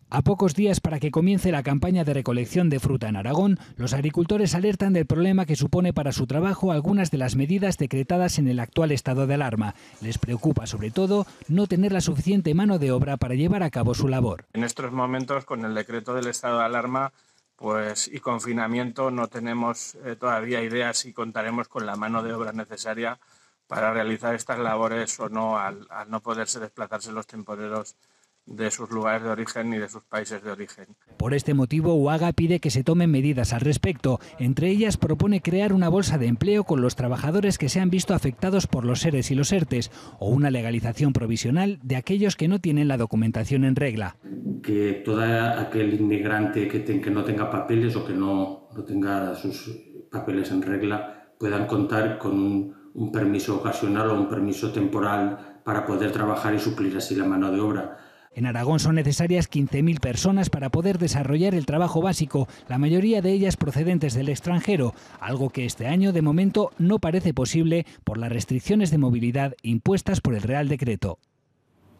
A pocos días para que comience la campaña de recolección de fruta en Aragón, los agricultores alertan del problema que supone para su trabajo algunas de las medidas decretadas en el actual estado de alarma. Les preocupa sobre todo no tener la suficiente mano de obra para llevar a cabo su labor. En estos momentos, con el decreto del estado de alarma y confinamiento, no tenemos todavía idea si contaremos con la mano de obra necesaria para realizar estas labores o no, al no poderse desplazarse los temporeros de sus lugares de origen ni de sus países de origen. Por este motivo, UAGA pide que se tomen medidas al respecto. Entre ellas, propone crear una bolsa de empleo con los trabajadores que se han visto afectados por los ERES y los ERTES, o una legalización provisional de aquellos que no tienen la documentación en regla. Que todo aquel inmigrante que no tenga papeles o que no tenga sus papeles en regla puedan contar con un permiso ocasional o un permiso temporal para poder trabajar y suplir así la mano de obra. En Aragón son necesarias 15.000 personas para poder desarrollar el trabajo básico, la mayoría de ellas procedentes del extranjero, algo que este año de momento no parece posible por las restricciones de movilidad impuestas por el Real Decreto.